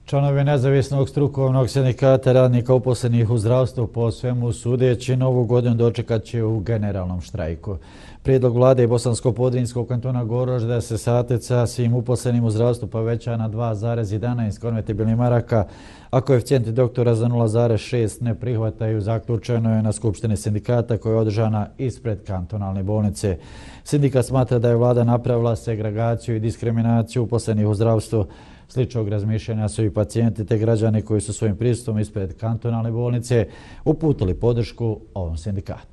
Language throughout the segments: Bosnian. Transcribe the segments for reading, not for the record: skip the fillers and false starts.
Članovi nezavisnog strukovnog sindikata radnika uposlenih u zdravstvu po svemu sudeći novu godinu dočekat će u generalnom štrajku. Prijedlog vlade Bosansko-Podrinjskog kantona Gorožde da se satnica svim uposlenim u zdravstvu poveća na 2,11 konvertibilnih maraka, a koeficijenti doktora za 0,6 ne prihvataju, zaključeno je na Skupštini sindikata koja je održana ispred kantonalne bolnice. Sindikat smatra da je vlada napravila segregaciju i diskriminaciju uposlenih u zdravstvu. Sličnog razmišljanja su i pacijenti te građani koji su svojim prisustvom ispred kantonalne bolnice uputili podršku ovom sindikatu.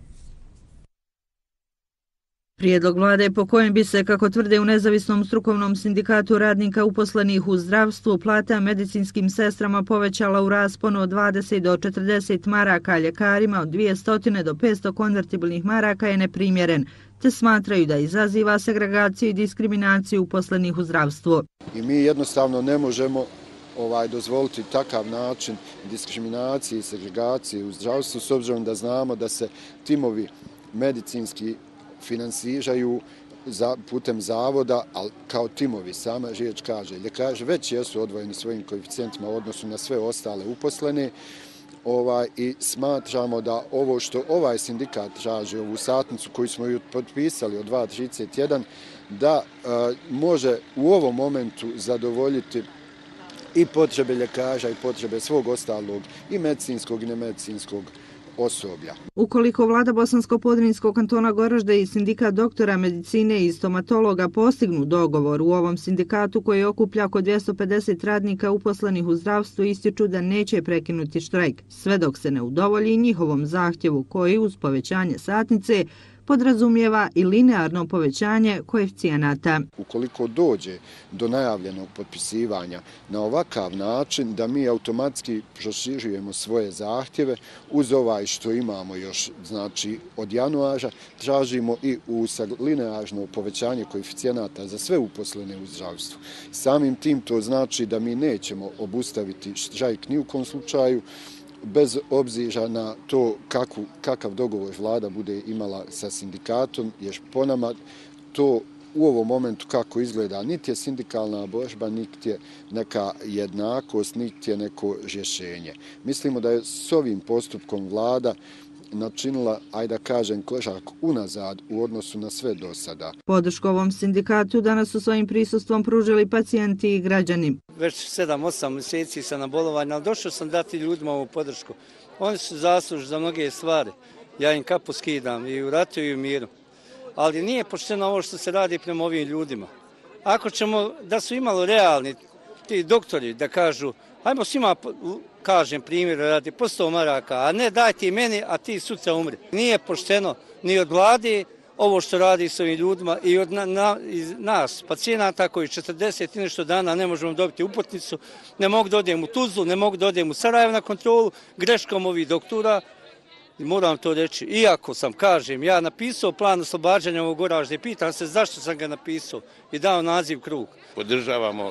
Prijedlog vlade po kojem bi se, kako tvrde u nezavisnom strukovnom sindikatu radnika uposlenih u zdravstvu, plata medicinskim sestrama povećala u rasponu od 20 do 40 maraka, a ljekarima od 200 do 500 konvertibilnih maraka je neprimjeren, te smatraju da izaziva segregaciju i diskriminaciju uposlenih u zdravstvu. I mi jednostavno ne možemo dozvoliti takav način diskriminacije i segregacije u zdravstvu, s obzirom da znamo da se timovi medicinski finansiraju putem zavoda, ali kao timovi, sama riječ kaže. Ljekari već jesu odvojeni svojim koeficijentima u odnosu na sve ostale uposlene i smatramo da ovo što ovaj sindikat traži, ovu satnicu koju smo ju potpisali od 2,31, da može u ovom momentu zadovoljiti i potrebe ljekara i potrebe svog ostalog i medicinskog i nemedicinskog osoblja. Ukoliko vlada Bosansko-Podrinjskog kantona Gorožde i sindikat doktora medicine i stomatologa postignu dogovor u ovom sindikatu koji okuplja oko 250 radnika uposlenih u zdravstvu, ističu da neće prekinuti štrajk, sve dok se ne udovolji njihovom zahtjevu koji uz povećanje satnice podrazumijeva i linearno povećanje koeficijenata. Ukoliko dođe do najavljenog potpisivanja na ovakav način, da mi automatski proširujemo svoje zahtjeve uz ovaj što imamo još, znači od januara, tražimo i linearno povećanje koeficijenata za sve uposlene u zdravstvu. Samim tim to znači da mi nećemo obustaviti štrajk ni u kom slučaju, bez obzira na to kakav dogovor vlada bude imala sa sindikatom, jer po nama to u ovom momentu kako izgleda niti je sindikalna borba, niti je neka jednakost, niti je neko rješenje. Mislimo da je s ovim postupkom vlada načinila, ajde da kažem, korak unazad u odnosu na sve do sada. Podršku ovom sindikatu danas su svojim prisustvom pružili pacijenti i građani. Već 7-8 mjeseci sam na bolovanju, ali došao sam dati ljudima ovu podršku. Oni su zaslužni za mnoge stvari. Ja im kapu skidam i u ratu i u miru. Ali nije pošteno ovo što se radi prema ovim ljudima. Ako ćemo da su imalo realni ti doktori da kažu, ajmo svima, kažem primjer, radi po 100 maraka, a ne daj ti meni, a ti sutra umri. Nije pošteno ni od vlade ovo što radi s ovim ljudima i od nas, pacijenata koji 40 i nešto dana ne možemo dobiti uputnicu, ne mogu da odem u Tuzlu, ne mogu da odem u Sarajevo na kontrolu, greškom ovih doktora. Moram to reći, iako sam, kažem, ja napisao plan oslobađanja ovog Goražde i pitam se zašto sam ga napisao i dao naziv krug. Podržavamo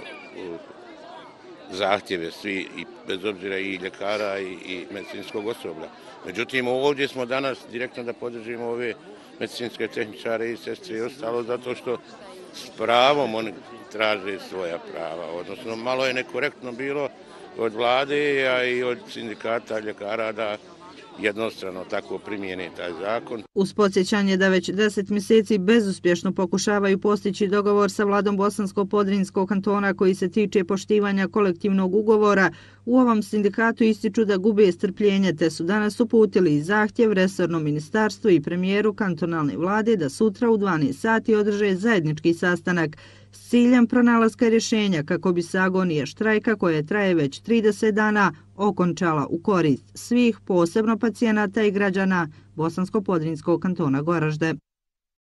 zahtjeve svi, bez obzira i ljekara i medicinskog osoblja. Međutim, ovdje smo danas direktno da podržimo ove medicinske tehničare i sestre i ostalo, zato što s pravom oni traže svoja prava. Odnosno, malo je nekorektno bilo od vlade, a i od sindikata ljekara da jednostrano tako primijeni taj zakon. Uz podsjećanje da već 10 mjeseci bezuspješno pokušavaju postići dogovor sa vladom Bosansko-Podrinjskog kantona koji se tiče poštivanja kolektivnog ugovora, u ovom sindikatu ističu da gube strpljenje, te su danas uputili zahtjev resornom ministarstvu i premijeru kantonalne vlade da sutra u 12 sati održe zajednički sastanak s ciljem pronalaska rješenja kako bi se agonija štrajka koja traje već 30 dana okončala u korist svih, posebno pacijenata i građana Bosansko-Podrinjskog kantona Goražde.